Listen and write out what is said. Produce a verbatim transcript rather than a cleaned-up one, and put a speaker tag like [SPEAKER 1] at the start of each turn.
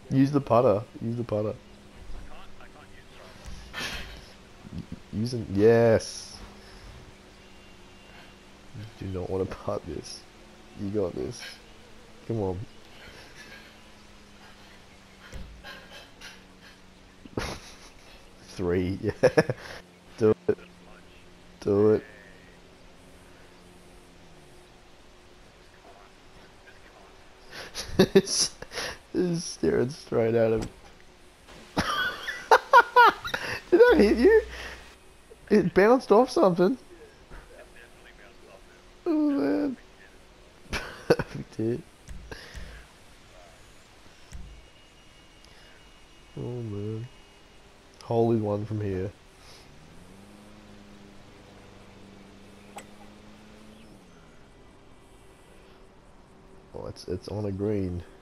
[SPEAKER 1] Use the putter. Use the putter.
[SPEAKER 2] I can't. I can't use drums.
[SPEAKER 1] Using yes. Do not want to putt this. You got this. Come on. Three. Yeah. Do it.
[SPEAKER 2] Just punch.
[SPEAKER 1] Do it. It's, it's staring straight at him. Did that hit you? It bounced off something.
[SPEAKER 2] It definitely bounced off him.
[SPEAKER 1] Oh man.
[SPEAKER 2] Definitely hit him.
[SPEAKER 1] Perfect hit. Oh man. Holy one from here. Oh, it's it's on a green.